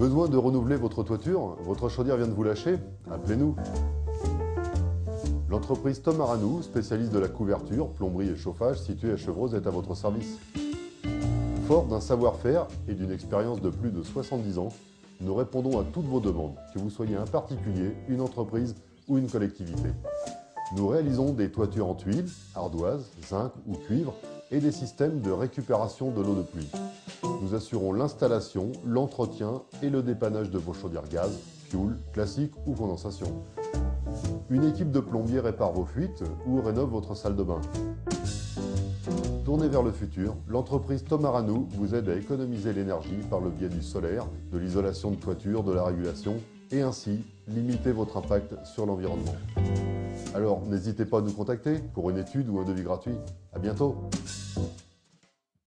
Besoin de renouveler votre toiture? Votre chaudière vient de vous lâcher? Appelez-nous. L'entreprise Tom Aranou, spécialiste de la couverture, plomberie et chauffage, située à Chevreuse, est à votre service. Fort d'un savoir-faire et d'une expérience de plus de 70 ans, nous répondons à toutes vos demandes, que vous soyez un particulier, une entreprise ou une collectivité. Nous réalisons des toitures en tuiles, ardoise, zinc ou cuivre et des systèmes de récupération de l'eau de pluie. Nous assurons l'installation, l'entretien et le dépannage de vos chaudières gaz, fioul, classique ou condensation. Une équipe de plombiers répare vos fuites ou rénove votre salle de bain. Tournez vers le futur, l'entreprise Tom Aranou vous aide à économiser l'énergie par le biais du solaire, de l'isolation de toiture, de la régulation et ainsi limiter votre impact sur l'environnement. Alors n'hésitez pas à nous contacter pour une étude ou un devis gratuit. À bientôt!